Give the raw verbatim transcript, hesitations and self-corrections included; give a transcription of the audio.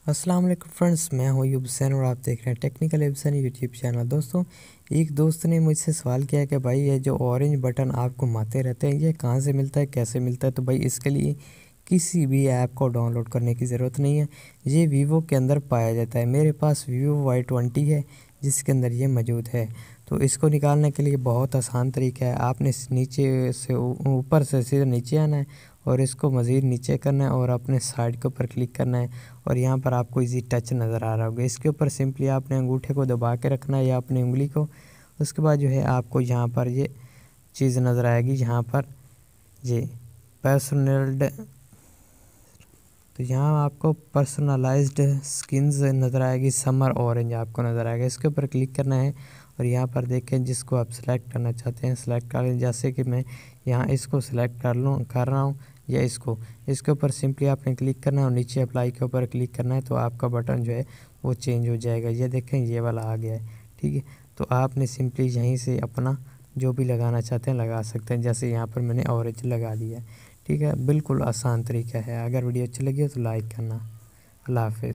अस्सलाम वालेकुम फ्रेंड्स, मैं हूं यूब हुसैन और आप देख रहे हैं टेक्निकल हुसैन यूट्यूब चैनल। दोस्तों, एक दोस्त ने मुझसे सवाल किया कि भाई ये जो ऑरेंज बटन आप घुमाते रहते हैं ये कहां से मिलता है, कैसे मिलता है। तो भाई इसके लिए किसी भी ऐप को डाउनलोड करने की ज़रूरत नहीं है, ये वीवो के अंदर पाया जाता है। मेरे पास वीवो वाई ट्वेंटी है जिसके अंदर ये मौजूद है। तो इसको निकालने के लिए बहुत आसान तरीका है। आपने नीचे से ऊपर से सीधे नीचे आना है और इसको मज़ीद नीचे करना है और अपने साइड के ऊपर क्लिक करना है और यहाँ पर आपको इजी टच नज़र आ रहा होगा। इसके ऊपर सिंपली आपने अंगूठे को दबा के रखना है या अपनी उंगली को। उसके बाद जो है आपको यहाँ पर ये चीज़ नज़र आएगी, यहाँ पर ये पर्सनल्ड, तो यहाँ आपको पर्सनलाइज्ड स्किन्स नज़र आएगी, समर ऑरेंज आपको नज़र आएगा। इसके ऊपर क्लिक करना है और यहाँ पर देखें जिसको आप सेलेक्ट करना चाहते हैं सेलेक्ट कर लें। जैसे कि मैं यहाँ इसको सेलेक्ट कर लूँ कर रहा हूँ या इसको, इसके ऊपर सिंपली आपने क्लिक करना है और नीचे अप्लाई के ऊपर क्लिक करना है तो आपका बटन जो है वो चेंज हो जाएगा। ये देखें ये वाला आ गया है, ठीक है। तो आपने सिंपली यहीं से अपना जो भी लगाना चाहते हैं लगा सकते हैं। जैसे यहाँ पर मैंने ऑरेंज लगा दिया है, ठीक है। बिल्कुल आसान तरीका है। अगर वीडियो अच्छी लगी हो तो लाइक करना। अल्लाह हाफ़िज़।